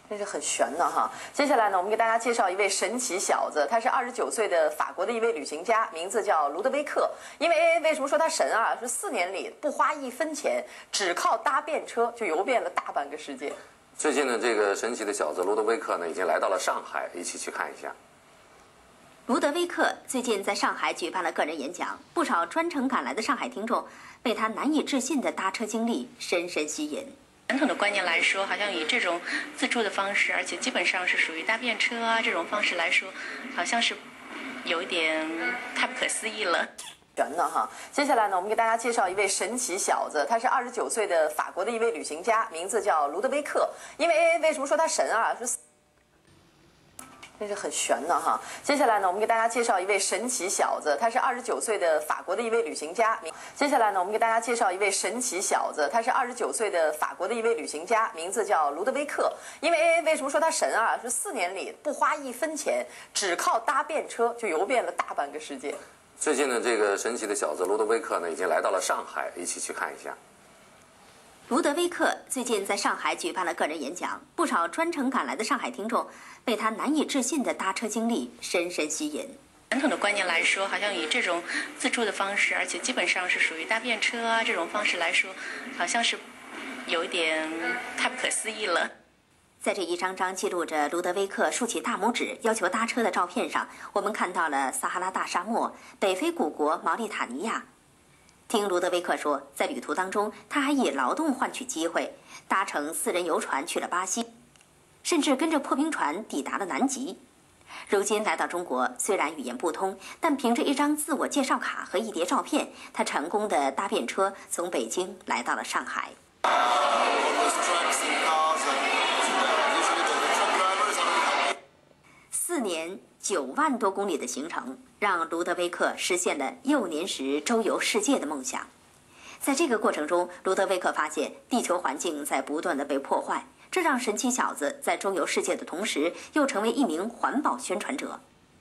这是很悬的哈。接下来呢，我们给大家介绍一位神奇小子，他是29岁的法国的一位旅行家，名字叫卢德维克。因为为什么说他神啊？是4年里不花1分钱，只靠搭便车就游遍了大半个世界。 最近呢，这个神奇的小子卢德维克呢，已经来到了上海，一起去看一下。 卢德维克最近在上海举办了个人演讲，不少专程赶来的上海听众被他难以置信的搭车经历深深吸引。 传统的观念来说，好像以这种自助的方式，而且基本上是属于搭便车啊这种方式来说，好像是有一点太不可思议了。 悬的哈。接下来呢，我们给大家介绍一位神奇小子，他是29岁的法国的一位旅行家，名字叫卢德维克。因为为什么说他神啊？是这是很悬的哈。接下来呢，我们给大家介绍一位神奇小子，他是29岁的法国的一位旅行家。接下来呢，我们给大家介绍一位神奇小子，他是29岁的法国的一位旅行家，名字叫卢德维克。因为为什么说他神啊？是4年里不花1分钱，只靠搭便车就游遍了大半个世界。 最近呢，这个神奇的小子卢德维克呢，已经来到了上海，一起去看一下。 卢德维克最近在上海举办了个人演讲，不少专程赶来的上海听众被他难以置信的搭车经历深深吸引。 传统的观念来说，好像以这种自助的方式，而且基本上是属于搭便车啊这种方式来说，好像是有一点太不可思议了。 在这一张张记录着卢德维克竖起大拇指要求搭车的照片上，我们看到了撒哈拉大沙漠、北非古国毛里塔尼亚。听卢德维克说，在旅途当中，他还以劳动换取机会，搭乘4人游船去了巴西，甚至跟着破冰船抵达了南极。如今来到中国，虽然语言不通，但凭着一张自我介绍卡和一叠照片，他成功的搭便车从北京来到了上海。4年9万多公里的行程，让卢德维克实现了幼年时周游世界的梦想。在这个过程中，卢德维克发现地球环境在不断的被破坏，这让神奇小子在周游世界的同时，又成为一名环保宣传者。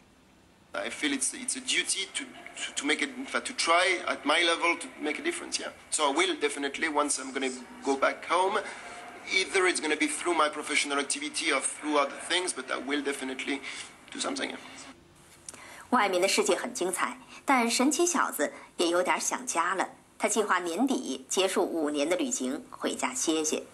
I feel it's a duty to make it, in fact, to try at my level to make a difference. Yeah. So I will definitely once I'm going to go back home. Either it's going to be through my professional activity or through other things, but I will definitely do something. 外面的世界很精彩，但神奇小子也有点想家了。他计划年底结束5年的旅行，回家歇歇。